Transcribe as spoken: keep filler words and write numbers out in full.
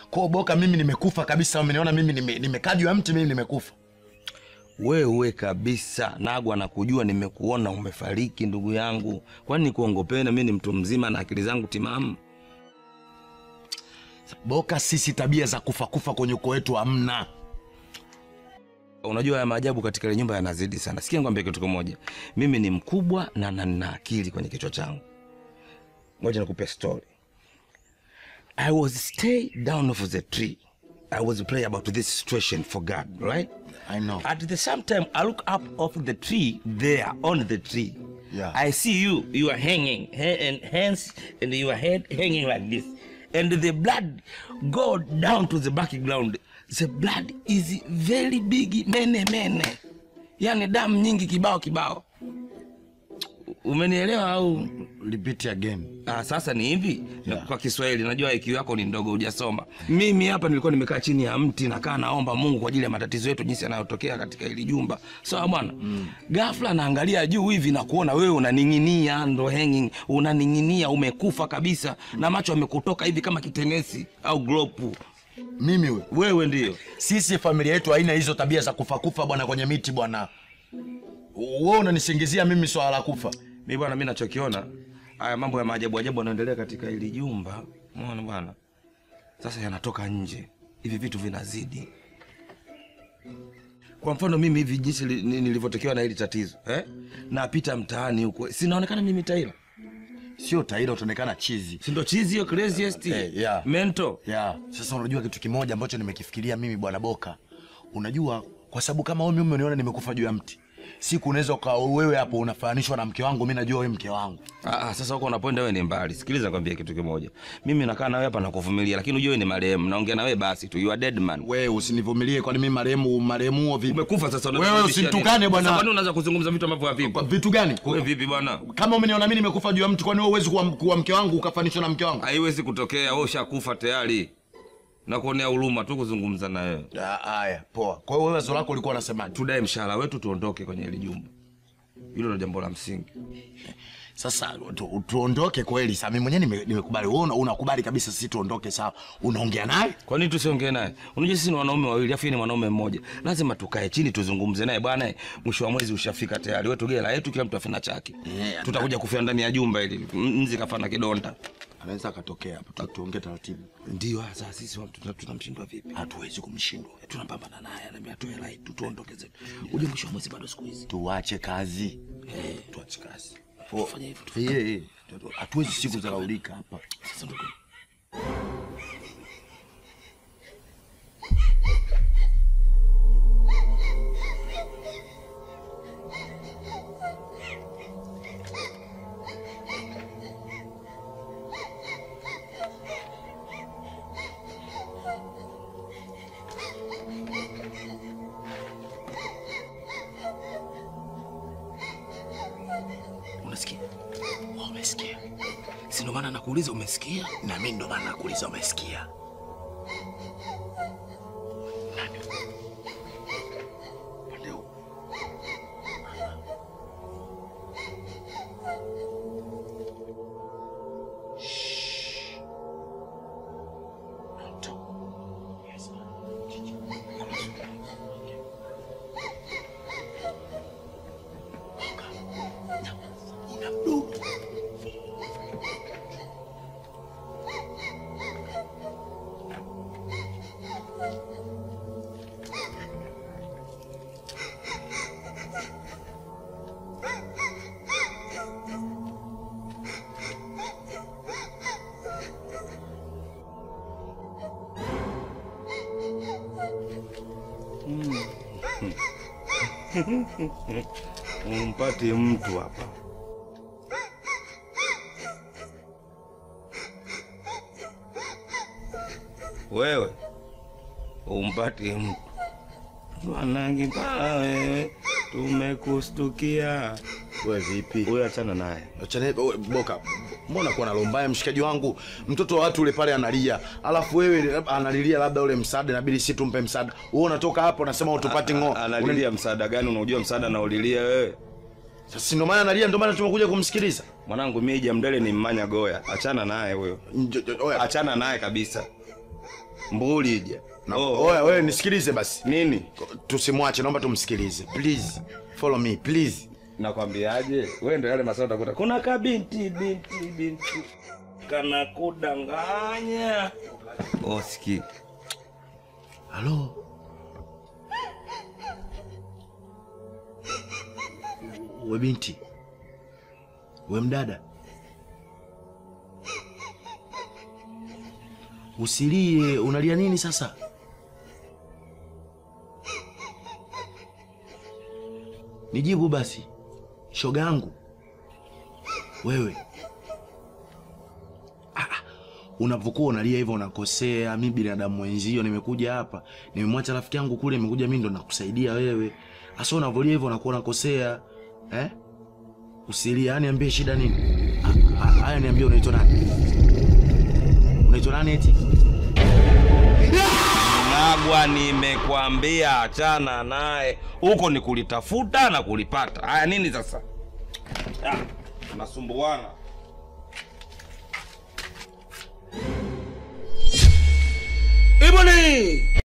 Kwa Boka mimi nimekufa kabisa, umeniona mimi nimekaa juu ya mti, mimi nimekufa. Wewe kabisa, Nagwa nakujua, nimekuona umefariki ndugu yangu. Kwani nikuongopee na mimi ni mtu mzima na akili zangu timamu? Boka, sisi tabia za kufa kufa kwenye ukoo wetu hamna. Unajua ya maajabu katika ile nyumba yanazidi sana. Sikia ngombe kitu kimoja. Mimi ni mkubwa na nina akili kwenye kichwa changu. Ngoja nikupe story. I was stay down off the tree. I was pray about this situation for God, right? I know. At the same time, I look up off the tree there, on the tree. Yeah. I see you, you are hanging, and hands and your head hanging like this. And the blood go down to the background. The blood is very big, mene mene. Yani damu nyingi kibao kibao. Umenielewa au? Repeat again. Ah, sasa ni hivi, yeah. Kwa Kiswahili najua I Q yako ni ndogo hujasoma. Mimi hapa nilikuwa nimekaa chini ya mti nakaa naomba Mungu kwa ajili ya matatizo yetu jinsi yanayotokea katika hili jumba. Sawa so, bwana. Mm. Ghafla naangalia juu hivi na kuona wewe unaning'inia, ndo hanging, unaning'inia umekufa kabisa na macho yamekutoka hivi kama kitenesi au glopu. Mimi wewe? Wewe ndio. Sisi familia yetu haina hizo tabia za kufa kufa bwana kwenye miti bwana. Wewe unanisingizia mimi swala la kufa. Mimi bwana, mimi nachokiona haya mambo ya maajabu ajabu yanaendelea katika hili jumba. Umeona bwana? Sasa yanatoka nje. Hivi vitu vinazidi. Kwa mfano mimi hivi jinsi nilivyotokewa na hili tatizo, eh? Napita mtaani huko. Sinaonekana mimi taila. Sio taila, utaonekana chizi. Si ndo chizi hiyo craziest? Hey, yeah. Mento. Yeah. Sasa unajua kitu kimoja ambacho nimekifikiria mimi bwana Boka. Unajua kwa sababu kama wewe mimi uniona nimekufa juu ya mti. Siku unaweza kwa wewe hapo unafananishwa na mke wangu, mimi najua wewe mke wangu. Ah ah, sasa huko unapoenda wewe ni mbali. Sikiliza nikwambie kitu kimoja. Mimi nakaa na wewe hapa nakuvumilia, lakini unajua wewe ni marehemu. Naongea na wewe basi tu, you are dead man. Wewe usinivumilie kwani mimi marehemu, marehemu huo vipi? Umekufa sasa unataka. Wewe usinitukane bwana. Sasa kwani unaanza kuzungumza vitu ambavyo havipo? Kwa vitu gani? Wewe vipi bwana? Kama umeniona mimi nimekufa juu ya mti, kwani wewe huwezi kuwa, kuwa mke wangu ukafananishwa na mke wangu? Haiwezi kutokea, wewe ushakufa tayari. Na kuonea huruma tu kuzungumza na wewe. Haya, poa. Kwa hiyo wewe wazo lako ulikuwa unasemaje? Tudai mshahara wetu tuondoke kwenye hili jumba. Hilo ndio jambo la msingi. Sasa tu, tuondoke kweli. Sasa mimi mwenyewe nimekubali. Wewe unakubali kabisa sisi tuondoke, sawa? Unaongea naye? Kwa nini tusiongee naye? Unajua sisi ni wanaume wawili, afu ni mwanaume mmoja. Lazima tukae chini tuzungumze naye bwana. Mwisho wa mwezi ushafika tayari. Wewe tugela yetu kila mtu afina chake. Yeah, tutakuja kufia ndani ya jumba hili. Nzi kafana kidonda. Anaweza katokea hapo. Tuongee taratibu. Ndio sasa sisi tunamshindwa vipi? Hatuwezi kumshindwa. Tunapambana naye na mimi atoe right tu tuondoke zetu. Uje mwisho wa mwezi bado siku hizi. Tuache kazi. Eh, tuache kazi. Fanya hivyo. Eh eh. Hatuwezi siku za kaulika hapa. Sasa ndio. Unasikia? Umesikia? Si ndo maana nakuuliza umesikia? Na mimi ndo maana nakuuliza umesikia. Nani? Ndio. Shh. Moto. Yes. Umpate mtu hapa. Wewe umpate mtu. Wanangi pala wewe tumekustukia. Wewe vipi? Wewe achana naye. Achana Boka. Mbona kwa nalombaya mshikaji wangu? Mtoto wa watu ule pale analia. Alafu wewe analilia labda ule msaada inabidi sisi tumpe msaada. Wewe unatoka hapo unasema utupati ngo. Analilia msaada gani? Unajua msaada na ulilia wewe. Sasa ndio maana analia, ndio maana tumekuja kumsikiliza. Mwanangu mimi jamdele ni mmanya goya. Achana naye huyo. Achana naye kabisa. Mbuli ija. Oh, wewe wewe nisikilize basi. Nini? Tusimwache, naomba tumsikilize. Please. Follow me, please. Nakwambiaje? Wewe ndio yale masao utakuta. Kuna kabinti binti binti. Kana kudanganya. Oh, siki. Halo. We binti. We mdada. Usilie, unalia nini sasa? Nijibu basi. Shoga yangu. Wewe. Ah, unapokuwa unalia hivyo unakosea. Mimi binadamu mwenzio nimekuja hapa. Nimemwacha rafiki yangu kule, nimekuja mimi ndo nakusaidia wewe. Asa unavolia hivyo unakuwa unakosea. Eh? Usilia, yani niambie shida nini? Haya niambie unaitwa nani? Unaitwa nani eti? Nagwa, nimekwambia achana naye. Huko ni kulitafuta na kulipata. Haya nini sasa? Ah, nasumbuana. Iboni!